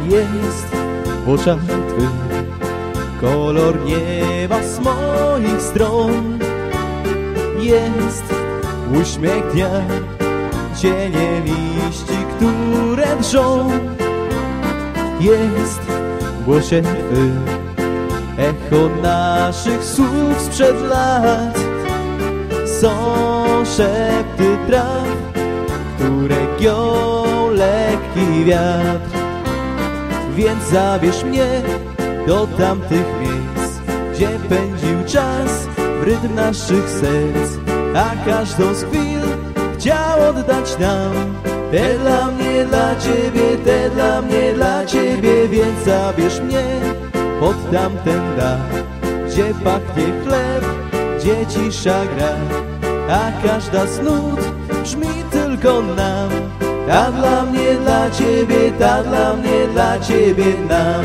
jest w oczach Twych, kolor nieba z moich stron. Jest uśmiech dnia, cienie liści, które drżą. Jest w głosie Twym echo naszych słów sprzed lat. Są szepty traw, które giął lekki wiatr. Więc zabierz mnie do tamtych miejsc, gdzie pędził czas w rytm naszych serc, a każdą z chwil chciał oddać nam. Te dla mnie, dla Ciebie, te dla mnie, dla Ciebie. Więc zabierz mnie pod tamten dach, gdzie pachnie chleb, gdzie cisza gra, a każda z nut brzmi tylko nam. Ta dla mnie, dla Ciebie, ta dla mnie, dla Ciebie nam.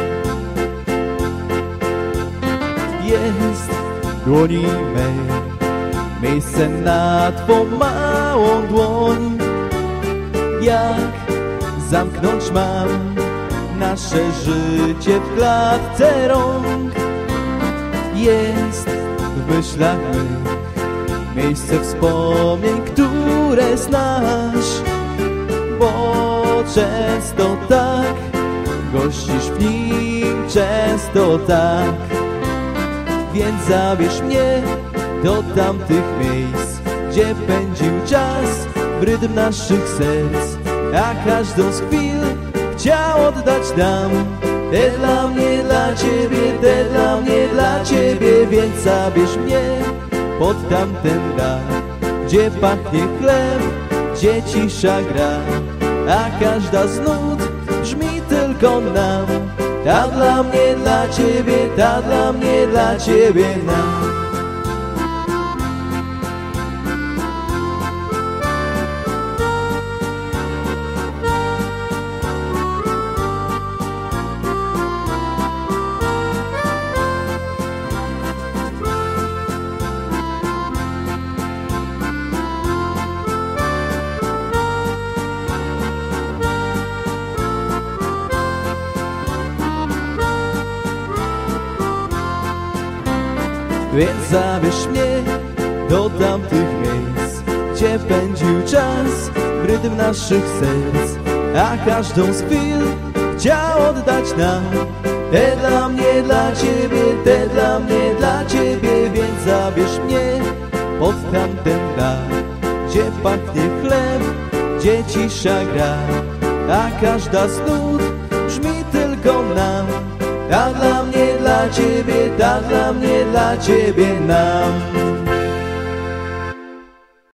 Jest w dłoni mej miejsce na Twą małą dłoń. Jak zamknąć mam nasze życie w klatce rąk? Jest w myślach mych miejsce wspomnień, które znasz, bo często tak gościsz w nim, często tak. Więc zabierz mnie do tamtych miejsc, gdzie pędził czas w rytm naszych serc, a każdą z chwil chciał oddać nam. Te dla mnie, dla Ciebie, te dla mnie, dla Ciebie. Więc zabierz mnie pod tamten dach, gdzie pachnie chleb, gdzie cisza gra, a każda z nut brzmi tylko nam. Ta dla mnie, dla Ciebie, ta dla mnie, dla Ciebie nam. Więc zabierz mnie do tamtych miejsc, gdzie pędził czas w rytm naszych serc, a każdą z chwil chciał oddać nam. Te dla mnie, dla Ciebie, te dla mnie, dla Ciebie. Więc zabierz mnie pod tamten dach, gdzie pachnie chleb, gdzie cisza gra, a każda z nut brzmi tylko nam. Ta dla mnie, dla Ciebie, ta dla mnie, dla Ciebie nam.